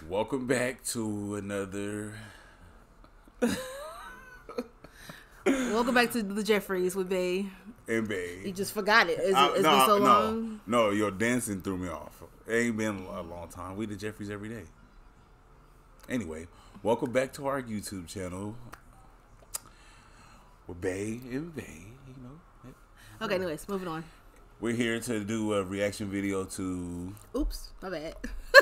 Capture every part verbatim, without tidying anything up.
Welcome back to another. Welcome back to the Jeffries with Bay. And Bay. You just forgot it. It's, I, it's no, been so no, long. No, your dancing threw me off. It ain't been a long time. We the Jeffries every day. Anyway, welcome back to our YouTube channel. With Bay and Bay, you know. Okay, anyways, moving on. We're here to do a reaction video to. Oops, my bad.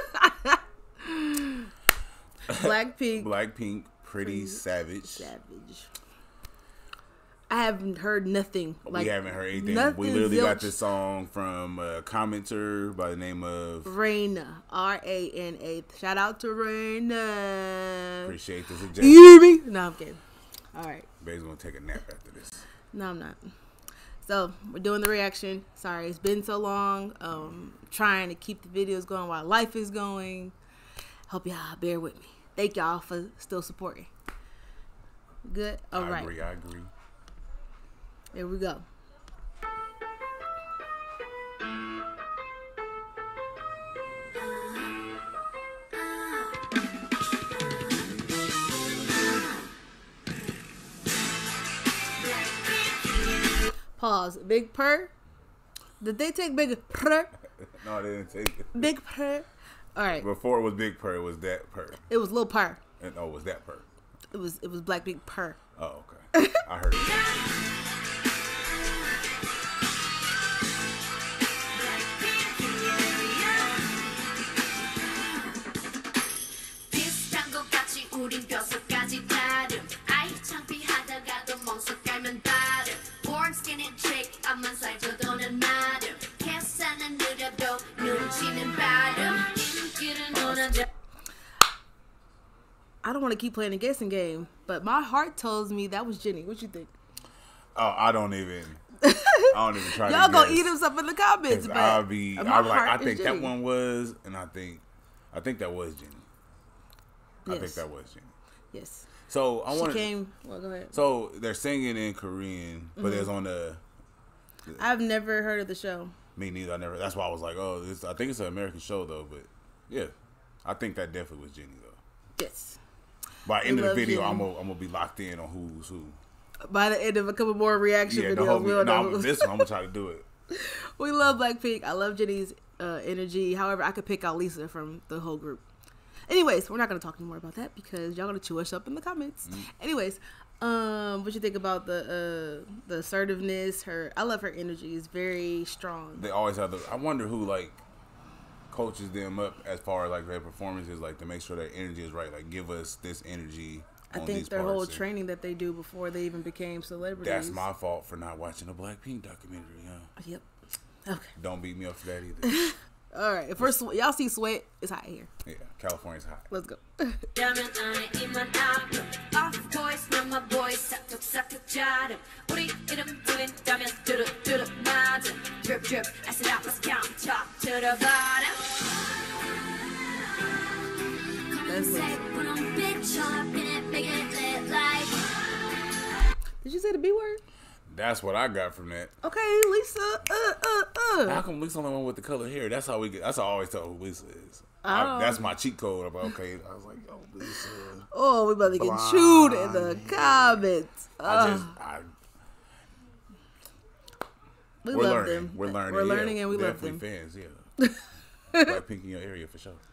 BlackPink. BlackPink, Pretty Savage. Savage. I haven't heard nothing. Like, we haven't heard anything. Nothing We literally zilch. got this song from a commenter by the name of Rana. R A N A. Shout out to Rana. Appreciate the suggestion. You hear me? No, I'm kidding. All right. Bay's gonna take a nap after this. No, I'm not. So we're doing the reaction. Sorry, it's been so long. Um, trying to keep the videos going while life is going. Hope y'all bear with me. Thank y'all for still supporting. Good. All I right. agree. I agree. Here we go. Pause. Big purr. Did they take big purr? No, they didn't take it. Big purr. All right. Before it was Big Purr, it was that Purr. It was Lil Purr. And oh, it was that Purr. It was it was BlackPink Purr. Oh, okay. I heard it. I don't want to keep playing the guessing game, but my heart tells me that was Jenny. What you think? Oh, I don't even. I don't even try. Y'all to gonna guess. eat them up in the comments, but I'll be. my I'm like. heart I is think Jenny. that one was, and I think, I think that was Jenny. Yes. I think that was Jenny. Yes. So I want She came. Well, go ahead. So they're singing in Korean, but Mm-hmm. there's on the. I've never heard of the show. Me neither. I never. That's why I was like, oh, this. I think it's an American show though, but yeah, I think that definitely was Jenny though. Yes. By the end We of the love video, Jenny. I'm gonna, I'm gonna be locked in on who's who. By the end of a couple more reaction Yeah, the videos, whole. we'll No, know. this one I'm gonna try to do it. We love BlackPink. I love Jenny's uh, energy. However, I could pick out Lisa from the whole group. Anyways, we're not gonna talk anymore about that because y'all gonna chew us up in the comments. Mm. Anyways, um, what you think about the uh, the assertiveness? Her, I love her energy. It's very strong. They always have the. I wonder who like coaches them up as far as like their performances, like to make sure their energy is right. Like, give us this energy. I on think these their parts. whole And training that they do before they even became celebrities. That's my fault for not watching the BlackPink documentary. Huh? Yep. Okay. Don't beat me up for that either. All right. If we're sw- y'all see sweat, it's hot here. Yeah, California's hot. Let's go. That's it. Did you say the B word? That's what I got from that. Okay, Lisa. Uh, uh, How uh. come Lisa only one with the color hair? That's how we get. That's how I always tell who Lisa is. Oh. I, that's my cheat code. I'm like, okay, I was like, yo, Lisa. Oh, we about to get Blonde. chewed in the comments. I Uh, just, I, we we're love learning. them. We're learning. We're yeah, learning and we love them. Definitely fans. Yeah. BlackPink in your area for sure.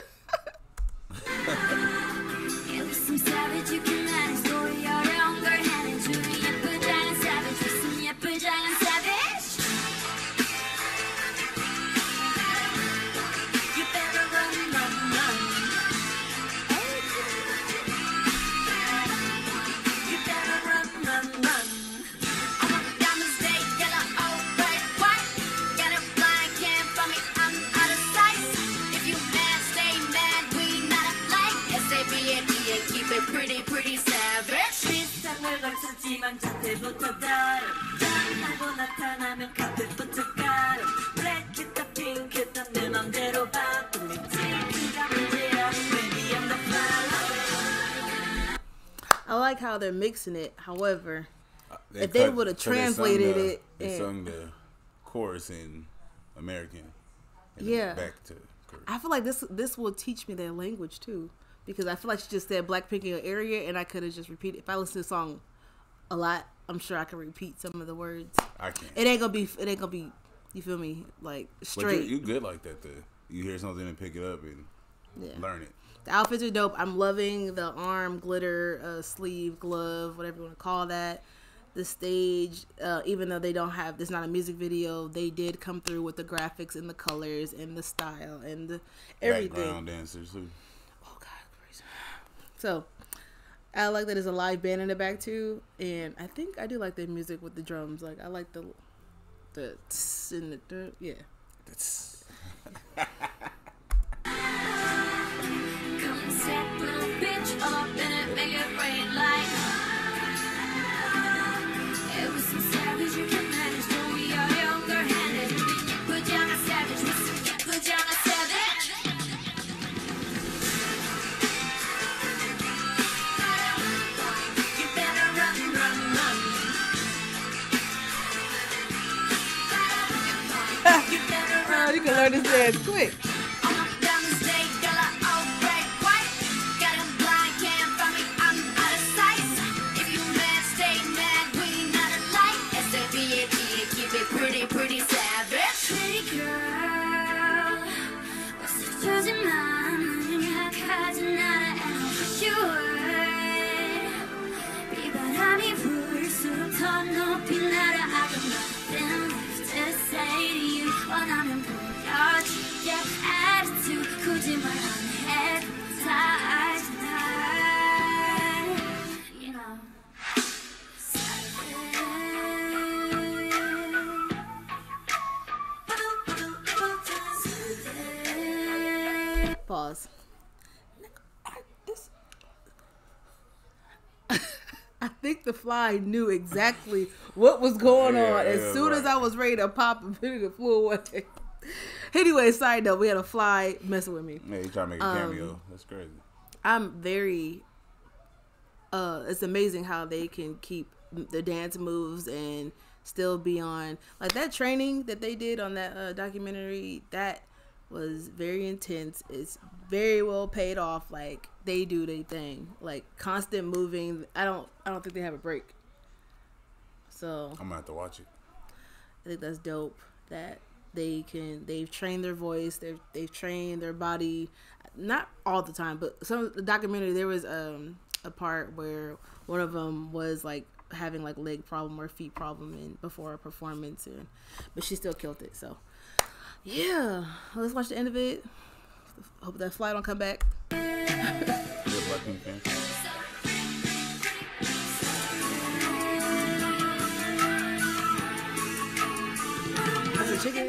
Pretty, pretty savage. 일상을 걸쳤지만 자태부터 다름. 짠하고 나타나면 카페부터 가름. 블랙했다 핑크했다 내 맘대로 바쁜 미친가 문제야. Baby I'm the flower. I like how they're mixing it. However, Uh, if they cut- would have so they sung translated the- it, They and- sung the chorus in American. And Yeah. then back to record. I feel like this this will teach me their language too, because I feel like she just said Blackpink in an area, and I could have just repeated. If I listen to the song a lot, I'm sure I can repeat some of the words. I can't. It ain't gonna be. It ain't gonna be. You feel me? Like straight. But you good like that though. You hear something and pick it up and Yeah. learn it. The outfits are dope. I'm loving the arm glitter, uh, sleeve, glove, whatever you want to call that. The stage, uh, even though they don't have, it's not a music video, they did come through with the graphics and the colors and the style and the everything. Background dancers too. Oh God, crazy. So, I like that there's a live band in the back too, and I think I do like the music with the drums. Like I like the the tss and the th- yeah. That's Come set little bitch up in it, make it rain like it was some savage you can manage when we are younger handed. Good young a savage, good young a savage. You better run, run, run. You better run. Oh, you can learn this dance quick. Down the stage, girl, I all break white. Got 'em blind, can't find me, I'm out of sight. If you mad, stay mad, we not alike. S A V A T, keep it pretty, pretty savage. Pretty girl, what's the chosen man? You have cousin Rana, and sure. 비바람이 불수록 높이 날아. I got nothing left to say to you. 원하면 보여줄게 attitude. 굳이 말 안 해도 다 tonight. You know. Pause. I, this, I think the fly knew exactly what was going Yeah, on as yeah, soon as right. I was ready to pop and it flew away. Anyway, side note, we had a fly messing with me. yeah, you trying to make a cameo. That's crazy. I'm very uh it's amazing how they can keep the dance moves and still be on like that training that they did on that uh, documentary. That was very intense. It's very well paid off. Like they do their thing, like constant moving. I don't I don't think they have a break. So I'm gonna have to watch it. I think that's dope that they can they've trained their voice, they've they've trained their body, not all the time, but some of the documentary there was um a part where one of them was like having like leg problem or feet problem and before a performance, and but she still killed it. So yeah, let's watch the end of it. Hope that fly don't come back. You a Blackpink fan? That's a chicken.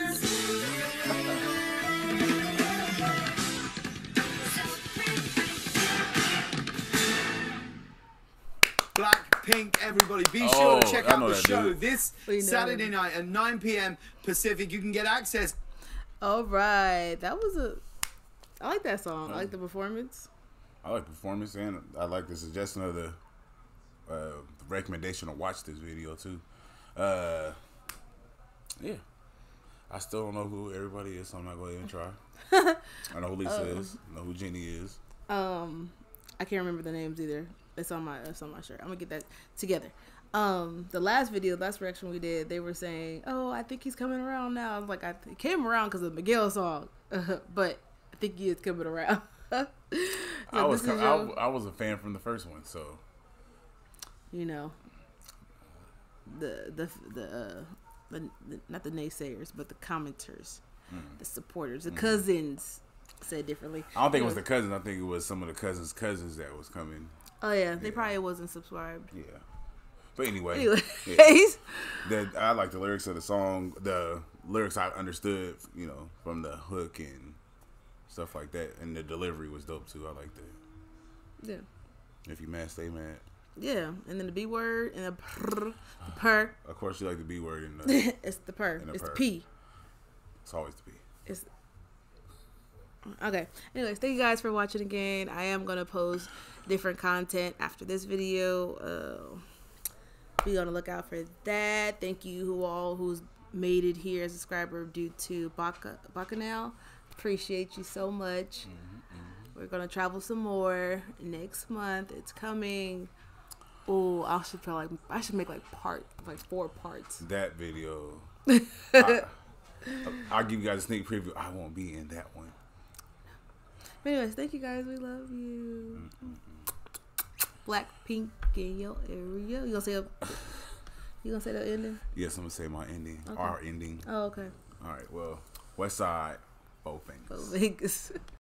Blackpink, everybody. Be Oh, sure to check I out know the that show dude. this We know Saturday him. night at nine p.m. Pacific. You can get access. All right, that was a. I like that song. I like the performance. I like performance and I like the suggestion of the uh, the recommendation to watch this video too. Uh, yeah, I still don't know who everybody is, so I'm not going to even try. I know who Lisa is. I know who Jenny is. Um, I can't remember the names either. It's on my it's on my shirt. I'm gonna get that together. Um, the last video, last reaction we did, they were saying, "Oh, I think he's coming around now." I was like, "I th- came around because of Miguel's song, but I think he is coming around." So I was this is I, your- I was a fan from the first one, so you know, the the the, uh, the, the not the naysayers, but the commenters, the supporters, the cousins said differently. I don't think it was the cousins. I think it was some of the cousins' cousins that was coming. Oh yeah, they Yeah. probably wasn't subscribed. Yeah, but anyway, Anyways, yeah. the, I like the lyrics of the song. The lyrics I understood, you know, from the hook and stuff like that, and the delivery was dope too. I like that. yeah. If you mad, stay mad. Yeah, and then the B word and the purr, the purr. Of course, you like the B word, and the, It's the purr. And the It's the purr. P. it's always the B. It's okay. Anyways, thank you guys for watching again. I am gonna post different content after this video. Uh, be on the lookout for that. Thank you who all who's made it here as a subscriber due to Bakkkk Bakkkk now. Appreciate you so much. We're gonna travel some more next month. It's coming. Oh, I should feel like I should make like part like four parts. That video. I, I'll give you guys a sneak preview. I won't be in that one. Anyways, thank you guys. We love you. BlackPink in your area. You gonna say a, you gonna say the ending? Yes, I'm gonna say my ending. Okay. Our ending. Oh, okay. All right. Well, West Side, both fingers. Go Vegas.